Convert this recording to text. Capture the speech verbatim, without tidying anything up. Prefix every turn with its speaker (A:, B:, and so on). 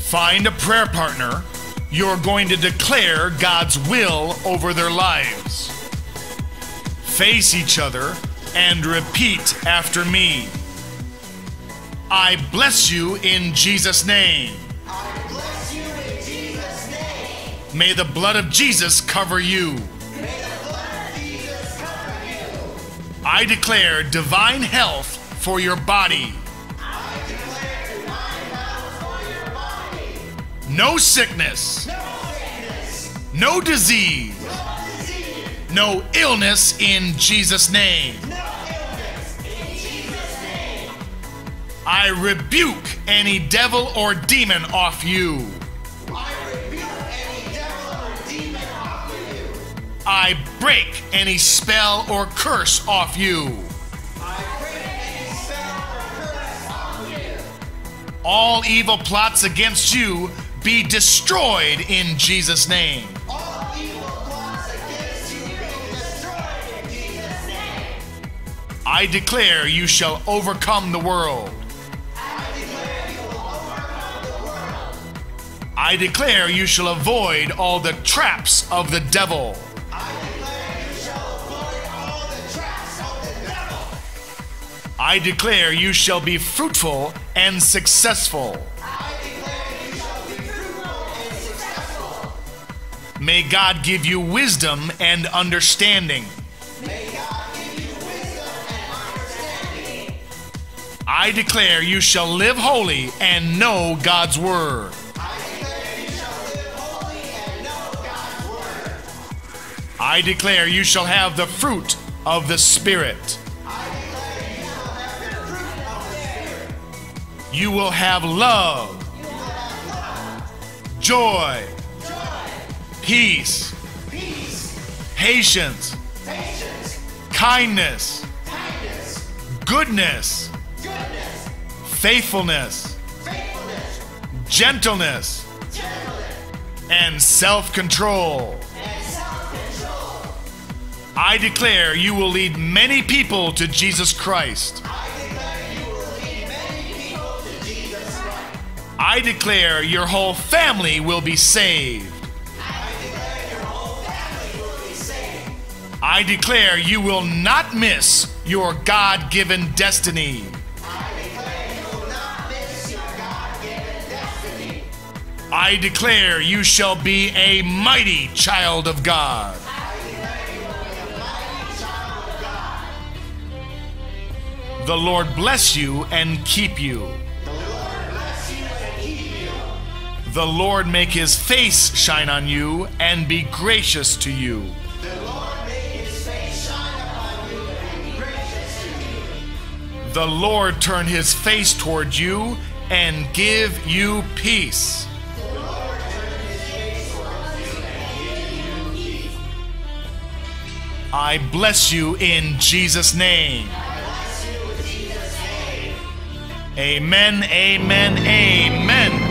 A: Find a prayer partner. You're going to declare God's will over their lives. Face each other and repeat after me. I bless you in Jesus' name.
B: I bless you in Jesus' name.
A: May the blood of Jesus cover you.
B: May the blood of Jesus cover you.
A: I declare divine health for your body.
B: I declare divine health for your body.
A: No sickness.
B: No sickness.
A: No disease.
B: No disease.
A: No illness in Jesus' name.
B: No illness in Jesus' name.
A: I rebuke any devil or demon off you.
B: I rebuke any devil or demon off of you.
A: I break any spell or curse off you.
B: I break any spell or curse off of you.
A: All evil plots against you be destroyed in Jesus' name.
B: All evil plots against you be destroyed in Jesus' name.
A: I declare you shall overcome the world.
B: I declare you will overcome the world.
A: I declare you shall avoid all the traps of the devil.
B: I declare you shall avoid all the traps of the devil.
A: I declare you shall be fruitful and successful.
B: I declare you shall be fruitful and successful.
A: May God give you wisdom and understanding.
B: May God give you wisdom and understanding.
A: I declare you shall live holy and know God's word.
B: I declare you shall live holy and know God's word.
A: I declare you shall have the fruit of the Spirit.
B: I declare you shall have the fruit of the Spirit.
A: You will have love,
B: You will have love,
A: joy,
B: joy,
A: peace,
B: peace,
A: patience,
B: patience,
A: kindness,
B: kindness,
A: goodness,
B: goodness,
A: faithfulness,
B: faithfulness,
A: gentleness,
B: gentleness,
A: and self-control.
B: and self-control.
A: I declare you will lead many people to Jesus Christ.
B: I declare you will lead many people to Jesus Christ.
A: I declare your whole family will be saved.
B: I declare your whole family will be saved.
A: I declare you will not miss your God-given destiny.
B: I declare you will not miss your God-given destiny.
A: I declare you shall be a mighty child of God.
B: I declare you will be a mighty child of God.
A: The Lord bless you and keep you.
B: The Lord bless you and keep you.
A: The Lord make his face shine on you and be gracious to you.
B: The Lord make his face shine upon you and be gracious to you.
A: The Lord turn his face toward you and give you peace.
B: The Lord turn his face towards you and give you peace.
A: I bless you in Jesus' name.
B: I bless you in Jesus' name.
A: Amen, amen, amen.